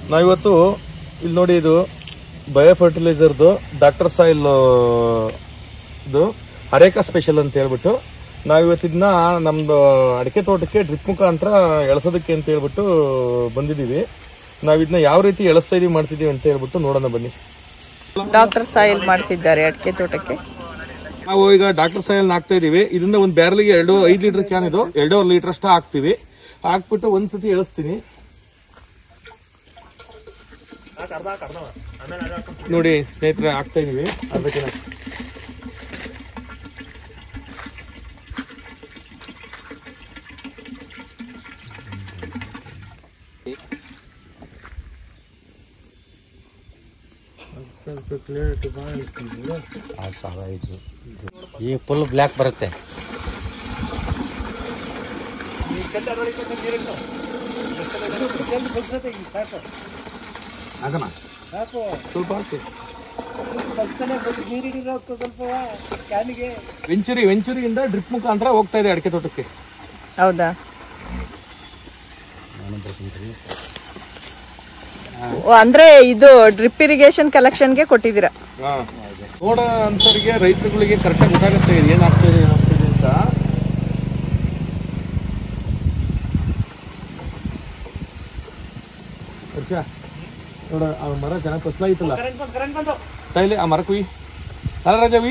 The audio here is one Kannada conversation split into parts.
ನಾವಿವತ್ತು ಇಲ್ಲಿ ನೋಡಿ, ಇದು ಬಯೋ ಫರ್ಟಿಲೈಸರ್ದು ಡಾಕ್ಟರ್ ಸಾಯಿಲ್ ಇದು ಅರೇಕಾ ಸ್ಪೆಷಲ್ ಅಂತ ಹೇಳ್ಬಿಟ್ಟು ನಾವಿವತ್ತು ಇದನ್ನ ನಮ್ದು ಅಡಿಕೆ ತೋಟಕ್ಕೆ ಡ್ರಿಪ್ ಮುಖಾಂತರ ಎಳಸೋದಕ್ಕೆ ಅಂತ ಹೇಳ್ಬಿಟ್ಟು ಬಂದಿದ್ದೀವಿ. ನಾವಿದನ್ನ ಯಾವ ರೀತಿ ಎಳಸ್ತಾ ಇದೀವಿ ಮಾಡ್ತಿದೀವಿ ಅಂತ ಹೇಳ್ಬಿಟ್ಟು ನೋಡೋಣ ಬನ್ನಿ. ಡಾಕ್ಟರ್ ಸಾಯಿಲ್ ಮಾಡ್ತಿದ್ದಾರೆ ಅಡಿಕೆ ತೋಟಕ್ಕೆ. ನಾವು ಈಗ ಡಾಕ್ಟರ್ ಸಾಯಿಲ್ ಹಾಕ್ತಾ ಇದೀವಿ. ಇದರಿಂದ ಒಂದು ಬ್ಯಾರಲ್ಗೆ 5 ಲೀಟರ್ ಕ್ಯಾನ್ ಇದು 2.5 ಲೀಟರ್ ಅಷ್ಟ ಹಾಕ್ತಿವಿ. ಹಾಕ್ಬಿಟ್ಟು ಒಂದ್ಸತಿ ಎಳಸ್ತೀನಿ ನೋಡಿ ಸ್ನೇಹಿತರೆ, ಹಾಕ್ತಾ ಇದೀವಿ ಅರ್ಧ ಕ್ಯಾನ್. ಈ ಫುಲ್ ಬ್ಲ್ಯಾಕ್ ಬರುತ್ತೆ. ವೆಂಚುರಿಯಿಂದ ಡ್ರಿಪ್ ಮುಖಾಂತರ ಹೋಗ್ತಾ ಇದೆ ಅಡಿಕೆ ತೋಟಕ್ಕೆ. ಹೌದಾ? ಅಂದ್ರೆ ಇದು ಡ್ರಿಪ್ ಇರಿಗೇಷನ್ ಕಲೆಕ್ಷನ್ಗೆ ಕೊಟ್ಟಿದ್ದೀರಾ? ನೋಡ ಅಂತವರಿಗೆ, ರೈತರುಗಳಿಗೆ ಕರೆಕ್ಟಾಗಿ ಗೊತ್ತಾಗುತ್ತೆ ಏನಾಗ್ತಿದೆ ಅಂತ. ನೋಡ ಆ ಮರ ಚೆನ್ನಾಗಿ ಫಸಲಾಗಿತ್ತಲ್ಲ, ಆ ಮರ ಕುಯ್ ರಾಜವಿ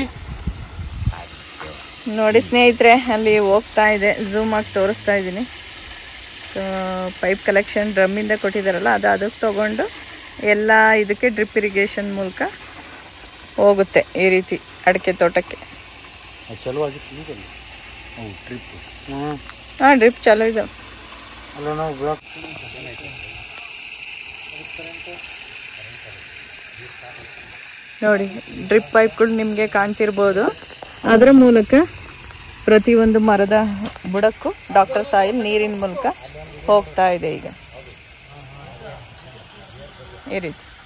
ನೋಡಿ ಸ್ನೇಹಿತರೆ, ಅಲ್ಲಿ ಹೋಗ್ತಾ ಇದೆ, ಝೂಮ್ ಆಗಿ ತೋರಿಸ್ತಾ ಇದ್ದೀನಿ. ಪೈಪ್ ಕಲೆಕ್ಷನ್ ಡ್ರಮ್ಮಿಂದ ಕೊಟ್ಟಿದ್ದಾರಲ್ಲ, ಅದು ಅದಕ್ಕೆ ತಗೊಂಡು ಎಲ್ಲ ಇದಕ್ಕೆ ಡ್ರಿಪ್ ಇರಿಗೇಷನ್ ಮೂಲಕ ಹೋಗುತ್ತೆ ಈ ರೀತಿ ಅಡಿಕೆ ತೋಟಕ್ಕೆ. ಹಾಂ, ಡ್ರಿಪ್ ಚಲೋ ಇದೆ. ನೋಡಿ, ಡ್ರಿಪ್ ಪೈಪ್ಗಳು ನಿಮಗೆ ಕಾಣ್ತಿರ್ಬೋದು. ಅದರ ಮೂಲಕ ಪ್ರತಿಯೊಂದು ಮರದ ಬುಡಕ್ಕೂ ಡಾಕ್ಟರ್ ಸಾಯಿಲ್ ನೀರಿನ ಮೂಲಕ ಹೋಗ್ತಾ ಇದೆ ಈಗ ಈ ರೀತಿ.